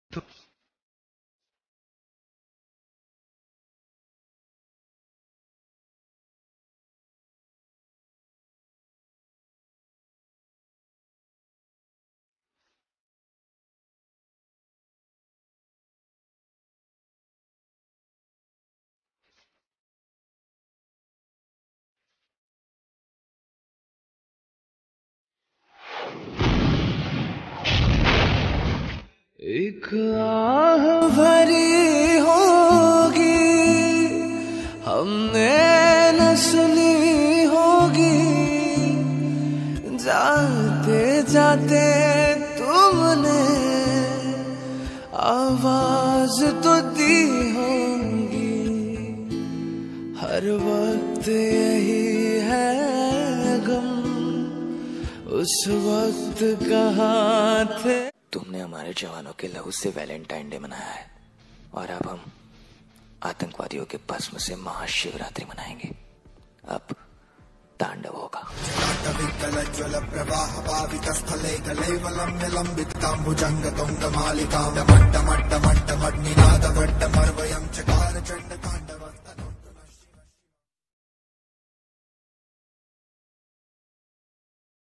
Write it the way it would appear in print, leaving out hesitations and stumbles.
तो एक आह भरी होगी हमने न सुनी होगी, जाते जाते तुमने आवाज तो दी होगी। हर वक्त यही है गम, उस वक्त कहाँ थे। तुमने हमारे जवानों के लहू से वैलेंटाइन डे मनाया है और अब हम आतंकवादियों के भस्म से महाशिवरात्रि मनाएंगे। अब तांडव होगा। भुजंग तुंग मालिका